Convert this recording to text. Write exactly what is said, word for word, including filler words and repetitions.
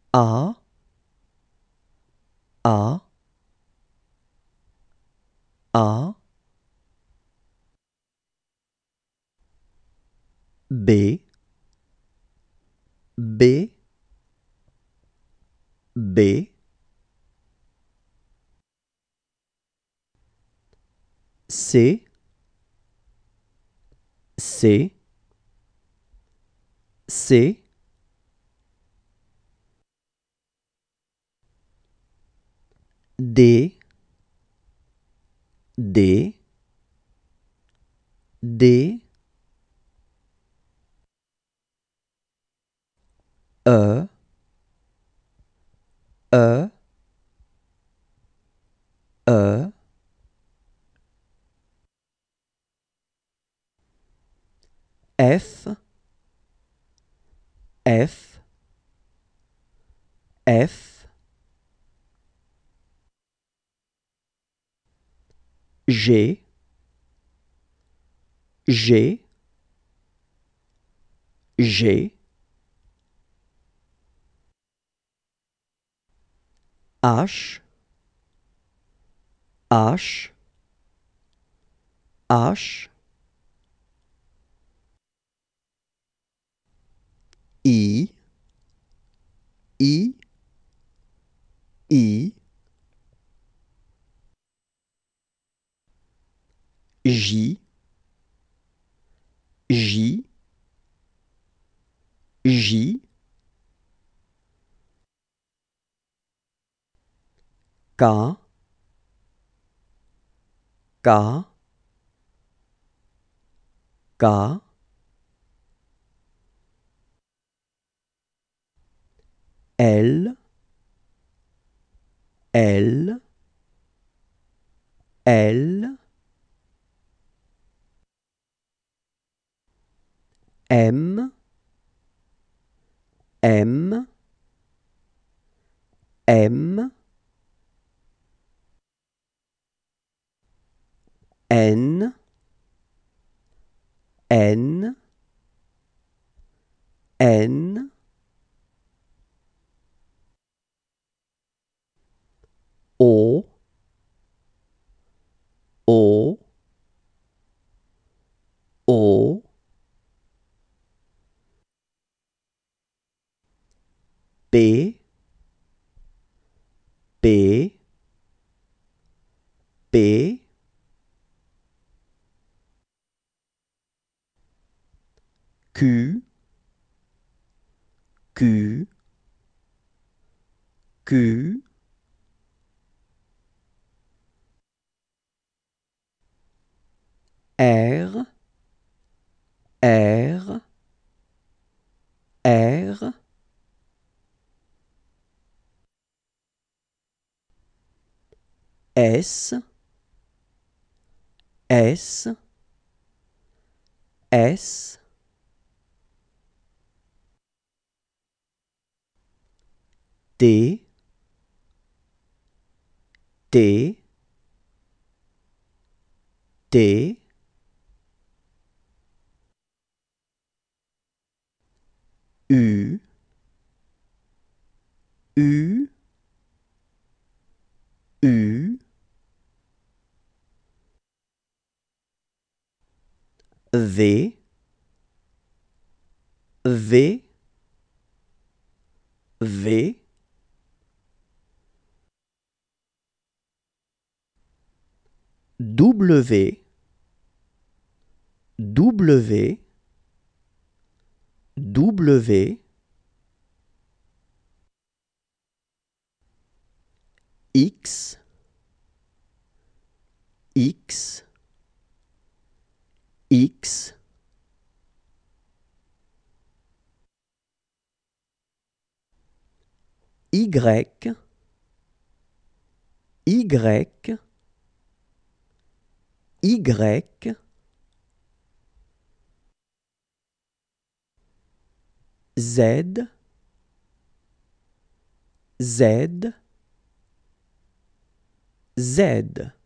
A, A, A, B, B, B, C, C, C, D, D, D, E, E, E, F, F, F, G, G, G, H, H, H, I, I, I, J, J, J, K, K, K, L, L, L, M, M, M, N, N, N, O, O, O, P, P, P, Q, Q, Q, R, R, R, S, S, S, T, T, T, U, U, U, V, V, V, W, W, W, X, X, X, Y, Y, Y, Z, Z, Z.